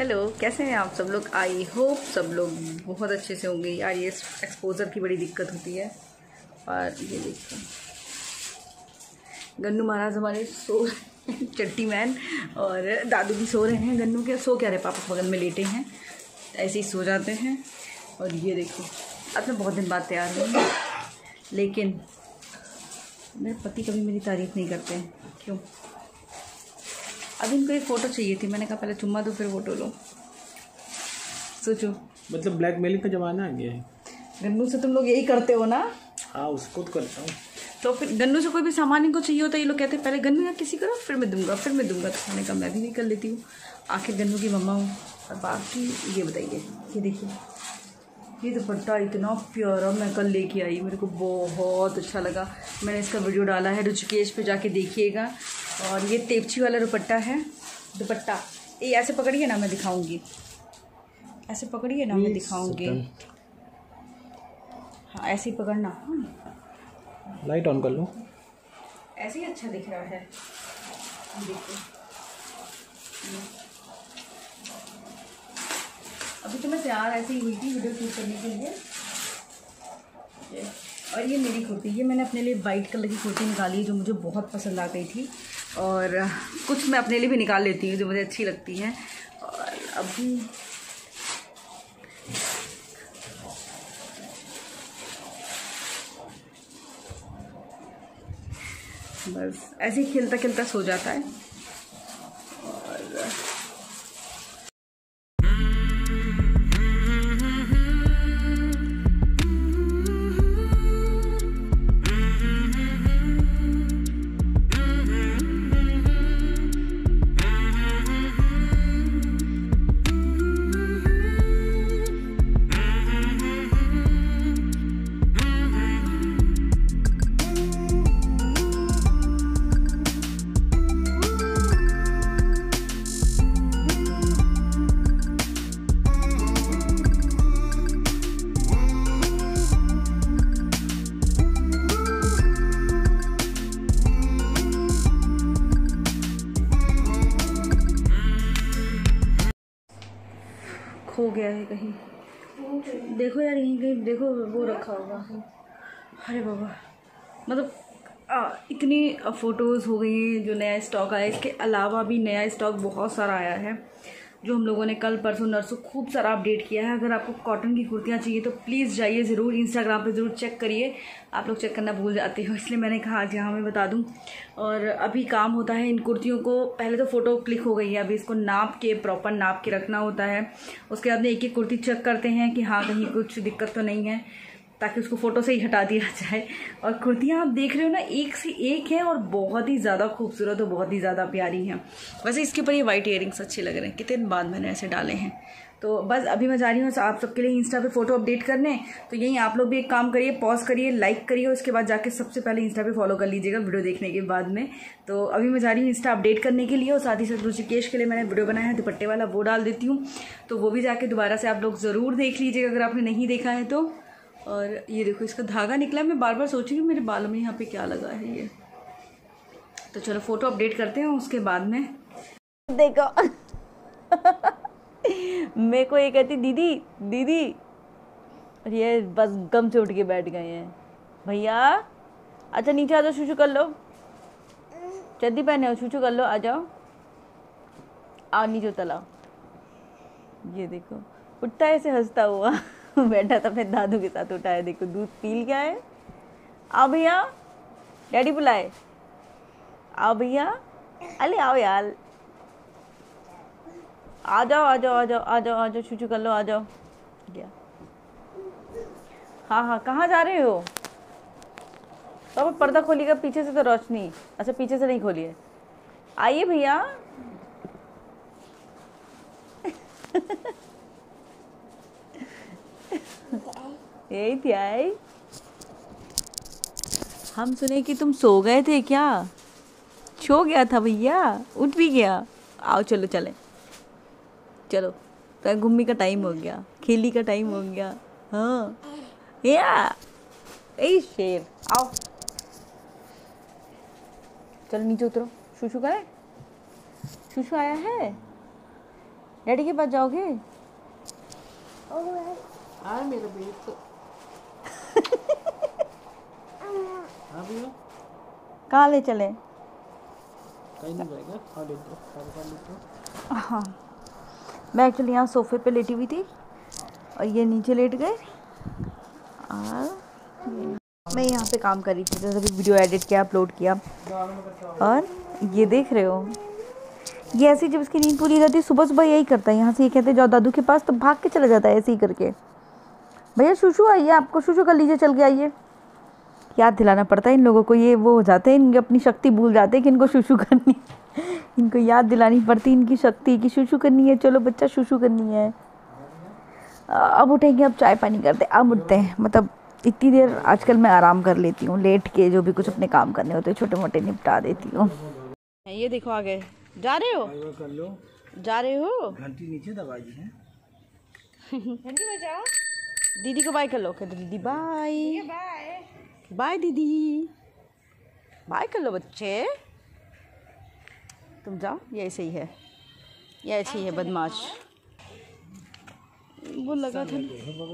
Hello, कैसे हैं आप सब लोग। आई होप सब लोग बहुत अच्छे से होंगे। यार ये एक्सपोजर की बड़ी दिक्कत होती है। और ये देखो गन्नू महाराज हमारे सो चट्टी मैन और दादू भी सो रहे हैं। गन्नू के सो क्या रहे, पापा बगल में लेटे हैं, ऐसे ही सो जाते हैं। और ये देखो अब मैं बहुत दिन बाद तैयार हुई, लेकिन मेरे पति कभी मेरी तारीफ़ नहीं करते हैं। क्यों? अब इनको एक फ़ोटो चाहिए थी, मैंने कहा पहले चुम्मा दो फिर फ़ोटो लो। सोचो, मतलब ब्लैकमेलिंग का ज़माना आ गया है। गन्नू से तुम लोग यही करते हो ना? हाँ, उसको तो करता हूँ। तो फिर गन्नू से कोई भी सामान इनको चाहिए होता है, ये लोग कहते हैं पहले गन्नू या किसी करो फिर मैं दूंगा फिर मैं दूंगा। तो मैंने कहा मैं भी नहीं कर लेती हूँ, आखिर गन्नू की मम्मा हूँ। और बाकी ये बताइए, ये देखिए ये दुपट्टा इतना प्यारा मैं कल लेके आई, मेरे को बहुत अच्छा लगा। मैंने इसका वीडियो डाला है, ऋषिकेश पे जाके देखिएगा। और ये तेपची वाला दुपट्टा है। दुपट्टा ये ऐसे पकड़िए ना, मैं दिखाऊंगी। ऐसे पकड़िए ना, मैं दिखाऊंगी। हाँ ऐसे ही पकड़ना। हाँ लाइट ऑन कर लो। ऐसे ही अच्छा दिख रहा है, देखो। अभी तो मैं तैयार ऐसे ही हुई थी वीडियो शूट करने के लिए। और ये मेरी कुर्ती, ये मैंने अपने लिए वाइट कलर की कुर्ती निकाली है जो मुझे बहुत पसंद आ गई थी। और कुछ मैं अपने लिए भी निकाल लेती हूँ जो मुझे अच्छी लगती हैं। और अभी बस ऐसे ही खिलता खिलता सो जाता है। और खो गया है कहीं, देखो यार यहीं कहीं देखो, वो रखा होगा। अरे बाबा, मतलब इतनी फ़ोटोज़ हो गई हैं। जो नया स्टॉक आया, इसके अलावा भी नया स्टॉक बहुत सारा आया है जो हम लोगों ने कल परसों नरसों खूब सारा अपडेट किया है। अगर आपको कॉटन की कुर्तियाँ चाहिए तो प्लीज़ जाइए ज़रूर, इंस्टाग्राम पे ज़रूर चेक करिए। आप लोग चेक करना भूल जाते हो, इसलिए मैंने कहा आज यहाँ मैं बता दूँ। और अभी काम होता है इन कुर्तियों को, पहले तो फ़ोटो क्लिक हो गई है, अभी इसको नाप के प्रॉपर नाप के रखना होता है। उसके बाद में एक एक कुर्ती चेक करते हैं कि हाँ कहीं कुछ दिक्कत तो नहीं है, ताकि उसको फ़ोटो से ही हटा दिया जाए। और कुर्तियाँ आप देख रहे हो ना, एक से एक है और बहुत ही ज़्यादा खूबसूरत और बहुत ही ज़्यादा प्यारी हैं। वैसे इसके ऊपर ये वाइट इयरिंग्स अच्छे लग रहे हैं, कितने दिन बाद मैंने ऐसे डाले हैं। तो बस अभी मैं जा रही हूँ आप सबके लिए इंस्टा पे फ़ोटो अपडेट करने। तो यहीं आप लोग भी एक काम करिए, पॉज करिए, लाइक करिए, उसके बाद जाके सबसे पहले इंस्टा पे फॉलो कर लीजिएगा वीडियो देखने के बाद में। तो अभी मैं जा रही हूँ इंस्टा अपडेट करने के लिए, और साथ ही साथ ऋषिकेश के लिए मैंने वीडियो बनाया है दुपट्टे वाला, वो डाल देती हूँ। तो वो भी जाके दोबारा से आप लोग ज़रूर देख लीजिएगा अगर आपने नहीं देखा है तो। और ये देखो इसका धागा निकला, मैं बार बार सोच रही हूँ मेरे बालों में यहाँ पे क्या लगा है ये। तो चलो फ़ोटो अपडेट करते हैं उसके बाद में। देखो मेरे को ये कहती दीदी दीदी, और ये बस गम से उठ के बैठ गए हैं। भैया अच्छा नीचे आ जाओ, शूशू कर लो, चड्डी पहने हो, शूशू कर लो, आ जाओ, आओ नीचे उतर आओ। ये देखो उठता है ऐसे हंसता हुआ बैठा था, अपने दादू के साथ उठा है। देखो दूध पी गया है। आओ भैया, डैडी बुलाए, आओ भैया, अरे आओ यार, आ जाओ आ जाओ आ जाओ आ जाओ आ जाओ, छूछू कर लो, आ जाओ। गया। हाँ हाँ कहाँ जा रहे हो? तो अब पर्दा खोलिएगा पीछे से, तो रोशनी, अच्छा पीछे से नहीं खोलिए, आइए भैया यही थी आई। हम सुने कि तुम सो गए थे क्या? सो गया था भैया, उठ भी गया। आओ चलो चले, चलो तो घूमने का टाइम हो गया, खेली का टाइम हो गया। हाँ या ए शेर, आओ चलो नीचे उतरो, शूशू करें, शूशू आया है। डैडी के पास जाओगे? आए मेरे बेट तो हाँ भैया कहाँ ले चले? कहीं नहीं जाएगा। हाँ ले दो। हाँ, मैं एक्चुअली यहाँ सोफे पे लेटी हुई थी और ये नीचे लेट गए और मैं यहाँ पे काम कर रही थी। जैसे अभी वीडियो एडिट किया, अपलोड किया। और ये देख रहे हो, ये ऐसे जब इसकी नींद पूरी हो जाती है सुबह सुबह यही करता है। यहाँ से ये कहते हैं जाओ दादू के पास, तो भाग के चला जाता है ऐसे ही करके। भैया शूशू आइए, आपको शूशू कर लीजिए, चल के आइए। याद दिलाना पड़ता है इन लोगों को, ये वो हो जाते हैं, इनकी अपनी शक्ति भूल जाते हैं कि इनको शूशू करनी। इनको याद दिलानी पड़ती इनकी शक्ति कि शूशू करनी है, चलो बच्चा शूशू करनी है। अब उठेंगे, अब चाय पानी करते, अब उठते हैं। मतलब इतनी देर आजकल मैं आराम कर लेती हूँ, लेट के जो भी कुछ अपने काम करने होते हैं छोटे मोटे निपटा देती हूँ। ये देखो आ गए। जा रहे हो? कर लो। जा रहे हो? घंटी नीचे दबाई है। घंटी बजाओ। दीदी को बाय कर लो। कहते दीदी बाय। बाय दीदी, बाय कर लो बच्चे। तुम जाओ, ये ऐसे ही है, ये ऐसे ही है बदमाश। वो लगा था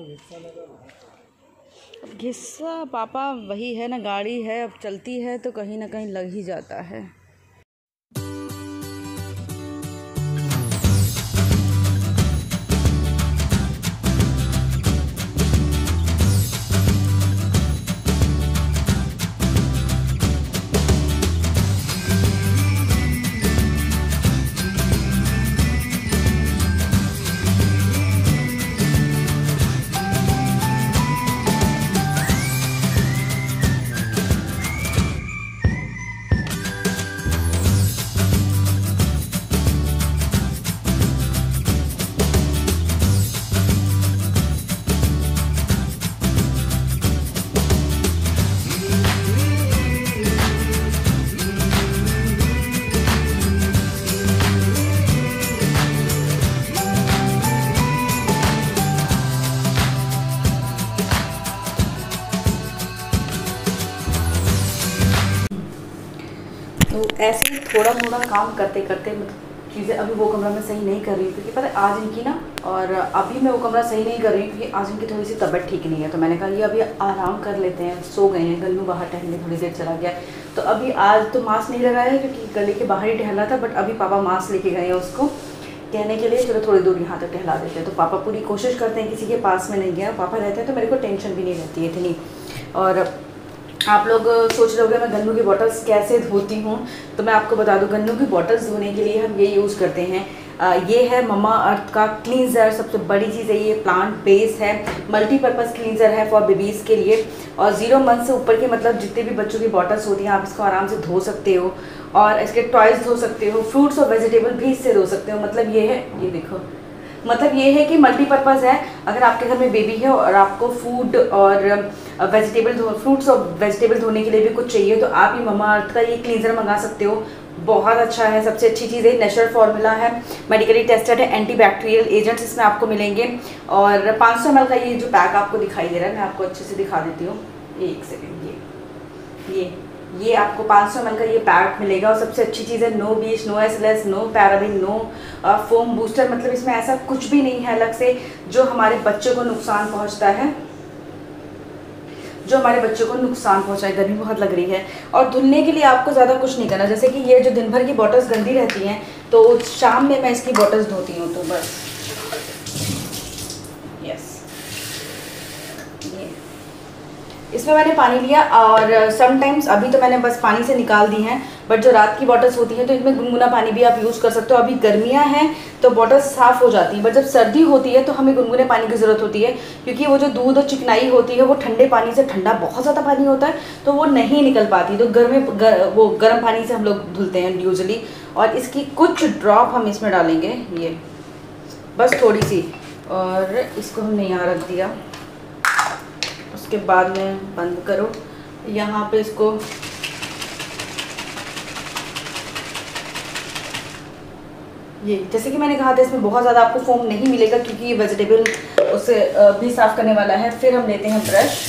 घिस्सा, पापा वही है ना, गाड़ी है अब चलती है तो कहीं ना कहीं लग ही जाता है। तो ऐसे ही थोड़ा थोड़ा काम करते करते मतलब चीज़ें, अभी वो कमरा मैं सही नहीं कर रही हूँ क्योंकि पता है आज इनकी ना, और अभी मैं वो कमरा सही नहीं कर रही हूँ क्योंकि आज इनकी थोड़ी सी तबीयत ठीक नहीं है। तो मैंने कहा ये अभी आराम कर लेते हैं, सो गए हैं। गन्नू बाहर टहलने थोड़ी देर चला गया, तो अभी आज तो मास्क नहीं लगाया है क्योंकि गले के बाहर ही टहला था। बट अभी पापा मास्क लेके गए हैं उसको कहने के लिए चलो थोड़ी दूर यहाँ तक टहला देते हैं। तो पापा पूरी कोशिश करते हैं, किसी के पास में नहीं गया। पापा रहते हैं तो मेरे को टेंशन भी नहीं रहती है इतनी। और आप लोग सोच रहे होंगे मैं गन्नू की बॉटल्स कैसे धोती हूँ, तो मैं आपको बता दूँ गन्नू की बॉटल्स धोने के लिए हम ये यूज़ करते हैं। ये है ममा अर्थ का क्लींजर, सबसे बड़ी चीज़ है ये, प्लांट बेस्ड है, मल्टीपर्पज़ क्लींजर है फॉर बेबीज़ के लिए। और 0 मंथ से ऊपर के मतलब जितने भी बच्चों की बॉटल्स होती हैं आप इसको आराम से धो सकते हो, और इसके टॉयज़ धो सकते हो, फ्रूट्स और वेजिटेबल भी इससे धो सकते हो। मतलब ये है, ये देखो, मतलब ये है कि मल्टीपर्पज़ है। अगर आपके घर में बेबी है और आपको फूड और वेजिटेबल फ्रूट्स और वेजिटेबल धोने के लिए भी कुछ चाहिए तो आप ये ममा अर्थ का ये क्लींजर मंगा सकते हो। बहुत अच्छा है, सबसे अच्छी चीज़ है, नेचुरल फार्मूला है, मेडिकली टेस्टेड है, एंटीबैक्टीरियल एजेंट्स इसमें आपको मिलेंगे। और 500 ml का ये जो पैक आपको दिखाई दे रहा है, मैं आपको अच्छे से दिखा देती हूँ, एक सेकेंड। ये आपको 500 ml का ये पैक मिलेगा। और सबसे अच्छी चीज़ है, no bleach, no SLS, no paraben, no foam booster. मतलब इसमें ऐसा कुछ भी नहीं है अलग से जो हमारे बच्चों को नुकसान पहुंचता है, जो हमारे बच्चों को नुकसान पहुंचाए। गर्मी बहुत लग रही है। और धुलने के लिए आपको ज़्यादा कुछ नहीं करना, जैसे कि ये जो दिन भर की बॉटल्स गंदी रहती हैं तो शाम में मैं इसकी बॉटल्स धोती हूँ, तो बस यस, ये इसमें मैंने पानी लिया। और समटाइम्स अभी तो मैंने बस पानी से निकाल दी हैं, बट जो रात की बॉटल्स होती हैं तो इसमें गुनगुना पानी भी आप यूज़ कर सकते हो। अभी गर्मियां हैं तो बॉटल्स साफ़ हो जाती हैं, बट जब सर्दी होती है तो हमें गुनगुने पानी की ज़रूरत होती है क्योंकि वो जो दूध और चिकनाई होती है वो ठंडे पानी से, ठंडा बहुत ज़्यादा पानी होता है तो वो नहीं निकल पाती। तो वो गर्म पानी से हम लोग धुलते हैं यूजुअली। और इसकी कुछ ड्रॉप हम इसमें डालेंगे, ये बस थोड़ी सी, और इसको हमने यहाँ रख दिया। उसके बाद में बंद करो, यहाँ पे इसको ये जैसे कि मैंने कहा था इसमें बहुत ज़्यादा आपको फोम नहीं मिलेगा क्योंकि ये वेजिटेबल उसे भी साफ़ करने वाला है। फिर हम लेते हैं ब्रश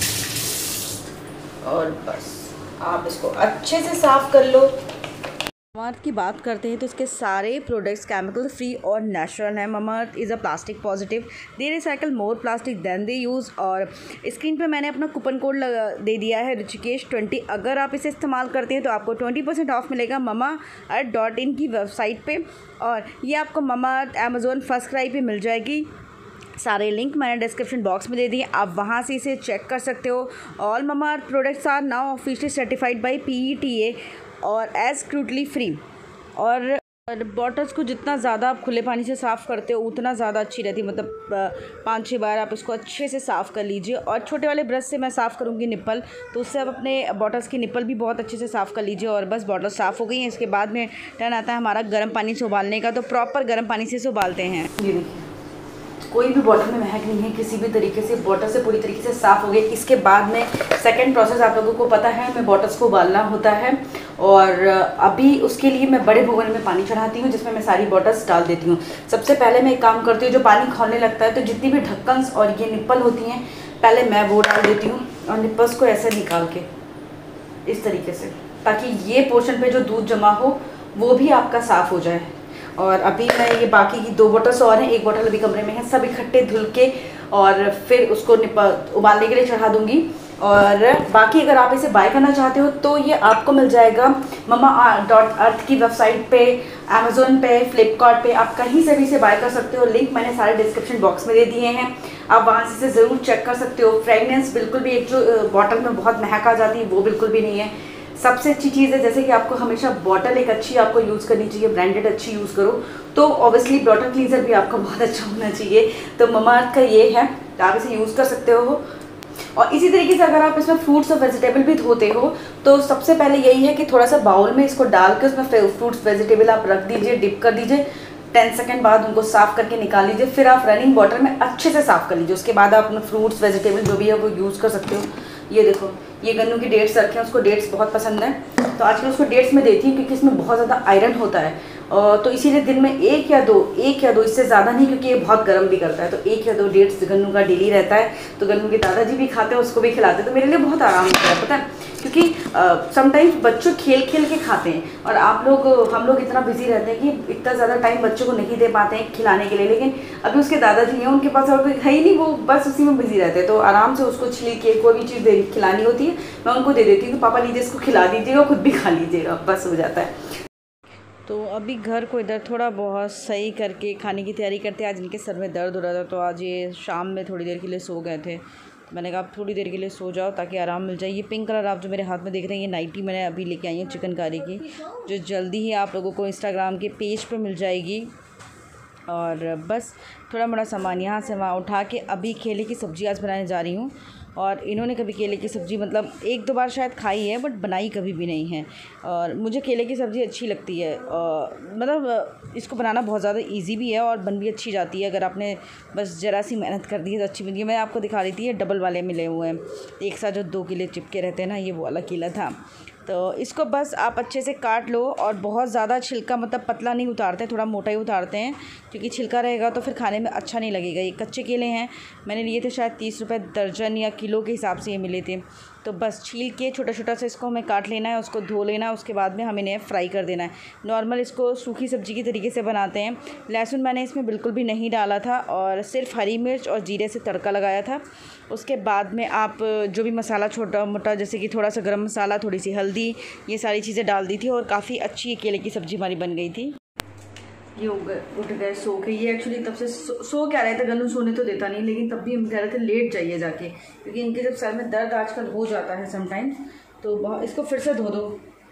और बस आप इसको अच्छे से साफ़ कर लो। ममाअर्थ की बात करते हैं तो इसके सारे प्रोडक्ट्स केमिकल फ्री और नेचुरल हैं। Mamaearth is a plastic positive, they recycle more plastic than they use. और स्क्रीन पे मैंने अपना कूपन कोड दे दिया है ऋषिकेश20। अगर आप इसे इस्तेमाल करते हैं तो आपको 20% ऑफ मिलेगा mamaearth.in की वेबसाइट पे। और ये आपको ममाअर्थ अमेज़ॉन फर्स्ट क्राई पे मिल जाएगी। सारे लिंक मैंने डिस्क्रिप्शन बॉक्स में दे दिए, आप वहाँ से इसे चेक कर सकते हो। All Mamaearth products are now officially certified by PETA और एज स्क्रूटनी फ्री। और बॉटल्स को जितना ज़्यादा आप खुले पानी से साफ़ करते हो उतना ज़्यादा अच्छी रहती है। मतलब 5-6 बार आप इसको अच्छे से साफ़ कर लीजिए। और छोटे वाले ब्रश से मैं साफ़ करूँगी निप्पल, तो उससे आप अपने बॉटल्स की निप्पल भी बहुत अच्छे से साफ़ कर लीजिए। और बस बॉटल साफ़ हो गई हैं। इसके बाद में टर्न आता है हमारा गर्म पानी से उबालने का, तो प्रॉपर गर्म पानी से इसे उबालते हैं। ये देखिए, कोई भी बॉटल में महक नहीं है किसी भी तरीके से, बॉटल से पूरी तरीके से साफ़ हो गई। इसके बाद में सेकंड प्रोसेस आप लोगों को पता है, हमें बॉटल्स को उबालना होता है। और अभी उसके लिए मैं बड़े भगोने में पानी चढ़ाती हूँ जिसमें मैं सारी बॉटल्स डाल देती हूँ। सबसे पहले मैं एक काम करती हूँ, जो पानी खौलने लगता है तो जितनी भी ढक्कन और ये निप्पल होती हैं पहले मैं वो डाल देती हूँ और निप्पल्स को ऐसे निकाल के इस तरीके से, ताकि ये पोर्शन पे जो दूध जमा हो वो भी आपका साफ़ हो जाए। और अभी मैं ये बाकी की 2 बॉटल्स और हैं, 1 बॉटल अभी कमरे में है, सब इकट्ठे धुल के और फिर उसको उबालने के लिए चढ़ा दूँगी। और बाकी अगर आप इसे बाय करना चाहते हो तो ये आपको मिल जाएगा mamaearth की वेबसाइट पे, अमेज़ोन पे, फ्लिपकार्ट पे, आप कहीं से भी इसे बाय कर सकते हो। लिंक मैंने सारे डिस्क्रिप्शन बॉक्स में दे दिए हैं, आप वहाँ से इसे ज़रूर चेक कर सकते हो। फ्रेगनेंस बिल्कुल भी, एक जो बॉटल में बहुत महक आ जाती है वो बिल्कुल भी नहीं है। सबसे अच्छी चीज़ है जैसे कि आपको हमेशा बॉटल एक अच्छी आपको यूज़ करनी चाहिए, ब्रांडेड अच्छी यूज़ करो, तो ऑब्वियसली बॉटल क्लीनर भी आपको बहुत अच्छा होना चाहिए। तो ममाअर्थ का ये है, तो आप इसे यूज़ कर सकते हो। और इसी तरीके से अगर आप इसमें फ्रूट्स और वेजिटेबल भी धोते हो तो सबसे पहले यही है कि थोड़ा सा बाउल में इसको डाल के उसमें फ्रूट्स वेजिटेबल आप रख दीजिए, डिप कर दीजिए, 10 सेकंड बाद उनको साफ़ करके निकाल लीजिए। फिर आप रनिंग वाटर में अच्छे से साफ़ कर लीजिए। उसके बाद आप अपने फ्रूट्स वेजिटेबल जो भी है वो यूज़ कर सकते हो। ये देखो, ये गन्नू की डेट्स रखे हैं, उसको डेट्स बहुत पसंद है तो आजकल उसको डेट्स में देती हूँ क्योंकि इसमें बहुत ज़्यादा आयरन होता है। तो इसीलिए दिन में 1 या 2 इससे ज़्यादा नहीं, क्योंकि ये बहुत गर्म भी करता है। तो 1 या 2 डेट्स गन्नू का डेली रहता है। तो गन्नू के दादाजी भी खाते हैं, उसको भी खिलाते हैं, तो मेरे लिए बहुत आराम होता है, पता है। क्योंकि समटाइम्स बच्चों खेल खेल के खाते हैं और हम लोग इतना बिजी रहते हैं कि इतना ज़्यादा टाइम बच्चों को नहीं दे पाते हैं खिलाने के लिए। लेकिन अभी उसके दादाजी हैं, उनके पास और कोई है ही नहीं, वो बस उसी में बिजी रहते हैं। तो आराम से उसको छिल के कोई भी चीज़ खिलानी होती है मैं उनको दे देती हूँ, तो पापा लीजिए इसको खिला दीजिएगा, खुद भी खा लीजिएगा, बस हो जाता है। तो अभी घर को इधर थोड़ा बहुत सही करके खाने की तैयारी करते हैं। आज इनके सर में दर्द हो रहा था तो आज ये शाम में थोड़ी देर के लिए सो गए थे। मैंने कहा आप थोड़ी देर के लिए सो जाओ ताकि आराम मिल जाए। ये पिंक कलर आप जो मेरे हाथ में देख रहे हैं ये नाइटी मैंने अभी लेके आई हूँ चिकनकारी की, जो जल्दी ही आप लोगों को इंस्टाग्राम के पेज पर मिल जाएगी। और बस थोड़ा मोड़ा सामान यहाँ से वहाँ उठा के अभी केले की सब्ज़ी आज बनाने जा रही हूँ। और इन्होंने कभी केले की सब्ज़ी मतलब 1-2 बार शायद खाई है बट बनाई कभी भी नहीं है। और मुझे केले की सब्ज़ी अच्छी लगती है, मतलब इसको बनाना बहुत ज़्यादा इजी भी है और बन भी अच्छी जाती है। अगर आपने बस ज़रा सी मेहनत कर दी है तो अच्छी बनती है। मैं आपको दिखा रही थी ये डबल वाले मिले हुए हैं, एक साथ जो 2 केले चिपके रहते हैं ना, ये वो वाला केला था। तो इसको बस आप अच्छे से काट लो और बहुत ज़्यादा छिलका मतलब पतला नहीं उतारते, थोड़ा मोटा ही उतारते हैं क्योंकि छिलका रहेगा तो फिर खाने में अच्छा नहीं लगेगा। ये कच्चे केले हैं, मैंने लिए थे शायद 30 रुपये दर्जन या किलो के हिसाब से ये मिले थे। तो बस छील के छोटा छोटा सा इसको हमें काट लेना है, उसको धो लेना है, उसके बाद में हमें इन्हें फ्राई कर देना है। नॉर्मल इसको सूखी सब्ज़ी की तरीके से बनाते हैं। लहसुन मैंने इसमें बिल्कुल भी नहीं डाला था और सिर्फ हरी मिर्च और जीरे से तड़का लगाया था। उसके बाद में आप जो भी मसाला छोटा मोटा जैसे कि थोड़ा सा गरम मसाला, थोड़ी सी हल्दी, ये सारी चीज़ें डाल दी थी और काफ़ी अच्छी केले की सब्ज़ी हमारी बन गई थी। ये उठ गए सो के। ये एक्चुअली तब से सो क्या रहे थे, गन्नू सोने तो देता नहीं, लेकिन तब भी हम कह रहे थे लेट जाइए जाके, क्योंकि इनके जब सर में दर्द आजकल हो जाता है समटाइम्स। तो इसको फिर से धो दो,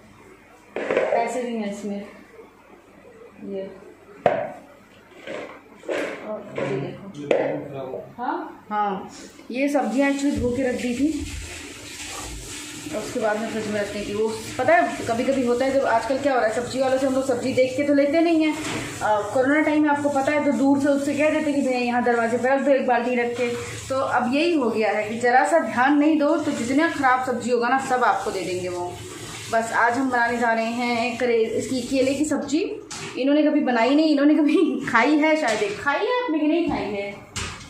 ऐसे भी हैं इसमें ये, और ये देखो। हाँ ये सब्जियाँ एक्चुअली धो के रख दी थी और उसके बाद में फ्रिज में रखनी थी। वो पता है कभी कभी होता है, जब आजकल क्या हो रहा है सब्जी वालों से हम लोग सब्जी देख के तो लेते नहीं हैं। कोरोना टाइम में आपको पता है तो दूर से उससे कह देते कि भैया यहाँ दरवाजे पर रख दो एक बाल्टी रख के। तो अब यही हो गया है कि ज़रा सा ध्यान नहीं दो तो जितना ख़राब सब्जी होगा ना सब आपको दे देंगे वो। बस आज हम बनाने जा रहे हैं इसकी केले की सब्जी। इन्होंने कभी बनाई नहीं, इन्होंने कभी खाई है शायद, खाई है आपने कि नहीं खाई है?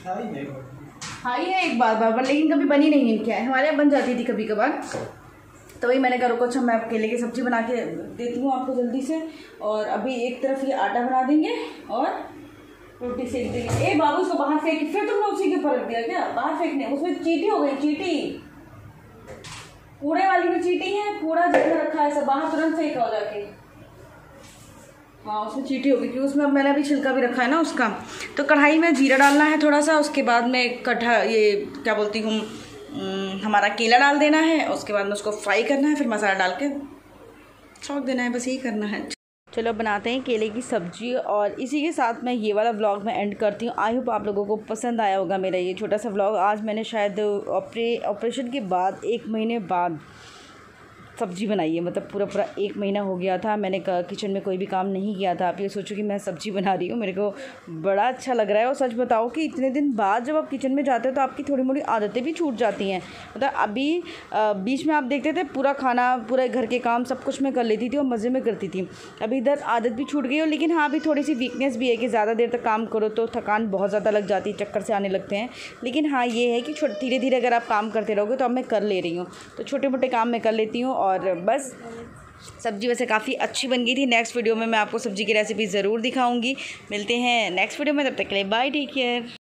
खाई है एक बार, लेकिन कभी बनी नहीं इनके। हमारे यहाँ बन जाती थी कभी कभार, तो वही मैंने कहा रुको अच्छा मैं केले की सब्ज़ी बना के देती हूँ आपको जल्दी से। और अभी एक तरफ ये आटा बना देंगे और रोटी सेक देंगे। ए बाबू इसको बाहर फेंक, फिर तुमने उसी के ऊपर रख दिया क्या? बाहर फेंकने, उसमें चींटी हो गई, चींटी कूड़े वाली में चींटी है, कूड़ा जितना रखा है सब बाहर तुरंत फेंका हो जाके। हाँ उसमें चींटी होगी क्योंकि उसमें मैंने अभी छिलका भी रखा है ना उसका। तो कढ़ाई में जीरा डालना है थोड़ा सा, उसके बाद में ये क्या बोलती हूँ हमारा केला डाल देना है, उसके बाद में उसको फ्राई करना है, फिर मसाला डाल के छोंक देना है, बस यही करना है। चलो बनाते हैं केले की सब्ज़ी और इसी के साथ मैं ये वाला व्लॉग मैं एंड करती हूँ। आई होप आप लोगों को पसंद आया होगा मेरा ये छोटा सा व्लॉग। आज मैंने शायद ऑपरेशन के बाद 1 महीने बाद सब्ज़ी बनाई है, मतलब पूरा 1 महीना हो गया था मैंने किचन में कोई भी काम नहीं किया था। आप ये सोचो कि मैं सब्ज़ी बना रही हूँ, मेरे को बड़ा अच्छा लग रहा है। और सच बताओ कि इतने दिन बाद जब आप किचन में जाते हो तो आपकी थोड़ी मोड़ी आदतें भी छूट जाती हैं। मतलब अभी बीच में आप देखते थे पूरा खाना पूरे घर के काम सब कुछ मैं कर लेती थी और मज़े में करती थी। अभी इधर आदत भी छूट गई हो, लेकिन हाँ अभी थोड़ी सी वीकनेस भी है कि ज़्यादा देर तक काम करो तो थकान बहुत ज़्यादा लग जाती है, चक्कर से आने लगते हैं। लेकिन हाँ ये है कि धीरे धीरे अगर आप काम करते रहोगे तो अब मैं कर ले रही हूँ, तो छोटे मोटे काम मैं कर लेती हूँ। और बस सब्ज़ी वैसे काफ़ी अच्छी बन गई थी। नेक्स्ट वीडियो में मैं आपको सब्ज़ी की रेसिपी ज़रूर दिखाऊंगी। मिलते हैं नेक्स्ट वीडियो में, तब तक के लिए बाय, टेक केयर।